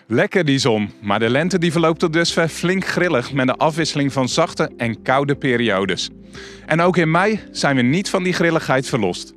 Lekker die zon, maar de lente die verloopt tot dusver flink grillig met een afwisseling van zachte en koude periodes. En ook in mei zijn we niet van die grilligheid verlost.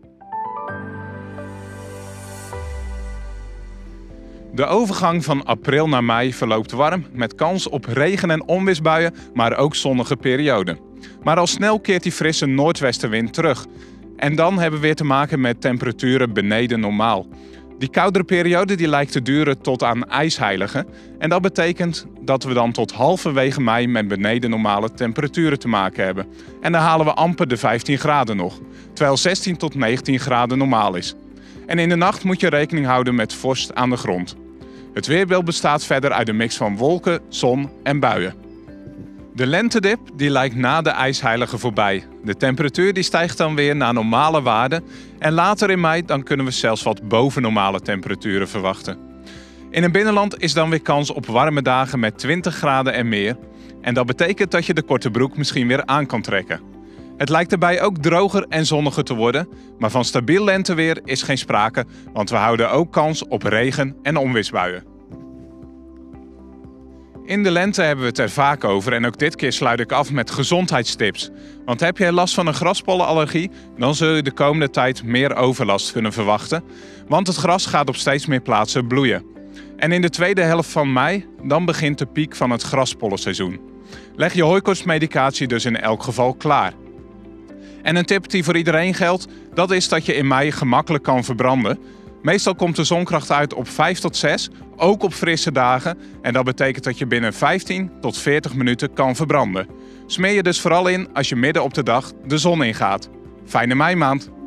De overgang van april naar mei verloopt warm met kans op regen- en onweersbuien, maar ook zonnige perioden. Maar al snel keert die frisse noordwestenwind terug. En dan hebben we weer te maken met temperaturen beneden normaal. Die koudere periode die lijkt te duren tot aan ijsheilige. En dat betekent dat we dan tot halverwege mei met beneden normale temperaturen te maken hebben. En dan halen we amper de 15 graden nog, terwijl 16 tot 19 graden normaal is. En in de nacht moet je rekening houden met vorst aan de grond. Het weerbeeld bestaat verder uit een mix van wolken, zon en buien. De lentedip die lijkt na de ijsheilige voorbij. De temperatuur die stijgt dan weer naar normale waarden. En later in mei dan kunnen we zelfs wat boven normale temperaturen verwachten. In het binnenland is dan weer kans op warme dagen met 20 graden en meer. En dat betekent dat je de korte broek misschien weer aan kan trekken. Het lijkt erbij ook droger en zonniger te worden. Maar van stabiel lenteweer is geen sprake, want we houden ook kans op regen- en onweersbuien. In de lente hebben we het er vaak over en ook dit keer sluit ik af met gezondheidstips. Want heb je last van een graspollenallergie, dan zul je de komende tijd meer overlast kunnen verwachten. Want het gras gaat op steeds meer plaatsen bloeien. En in de tweede helft van mei, dan begint de piek van het graspollenseizoen. Leg je hooikoortsmedicatie dus in elk geval klaar. En een tip die voor iedereen geldt, dat is dat je in mei gemakkelijk kan verbranden. Meestal komt de zonkracht uit op 5 tot 6, ook op frisse dagen. En dat betekent dat je binnen 15 tot 40 minuten kan verbranden. Smeer je dus vooral in als je midden op de dag de zon ingaat. Fijne meimaand!